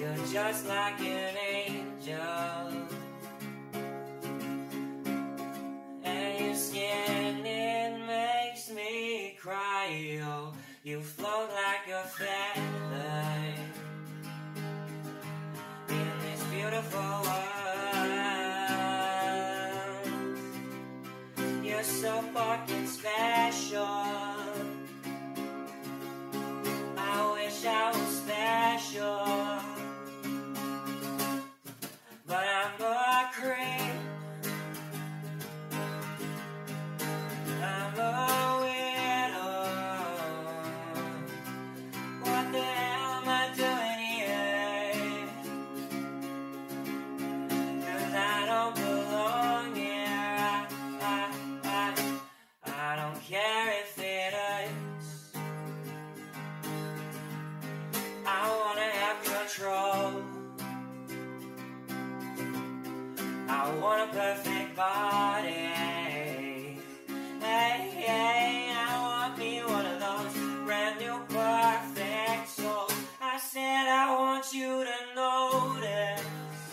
You're just like an angel, and your skin, it makes me cry. Oh, you float like a feather in this beautiful world. You're so fucking special. I wish I was special, but I'm a creep. I'm a widow. What the hell am I doing here? 'Cause I don't belong here. I don't care if it hurts. I wanna have control. I want a perfect body. Hey, hey, I want me one of those brand new perfect souls. I said I want you to notice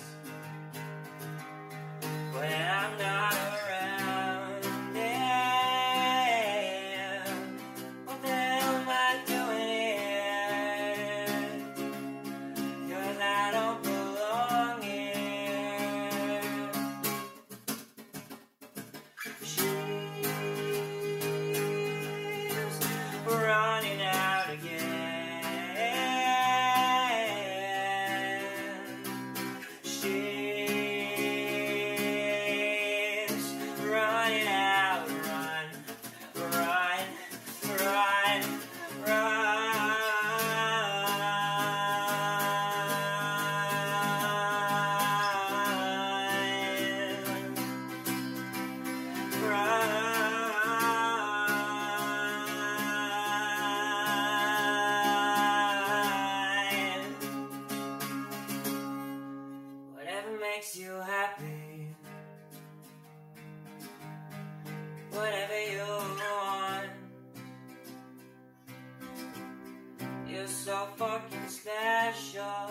when I'm not around. Yeah. What the hell am I doing here? 'Cause I don't belong here. She's running out again. She's running out. Run, run, run, run. Whatever makes you happy, whatever you want. You're so fucking special.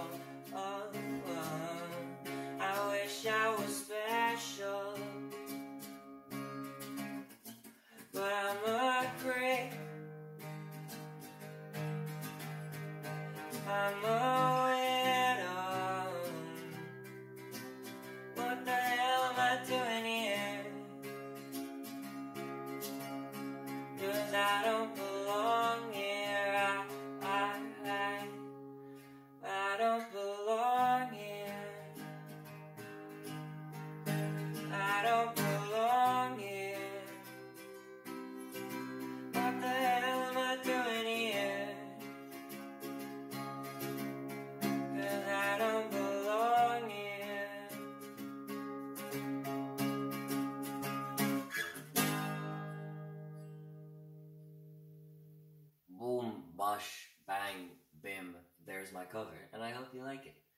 I wish I was special, but I'm a creep. I'm a widow. What the hell am I doing here? 'Cause I don't belong here. I don't belong here. I don't belong here. What the hell am I doing here? 'Cause I don't belong here. Boom, bosh, bang, bim. There's my cover, and I hope you like it.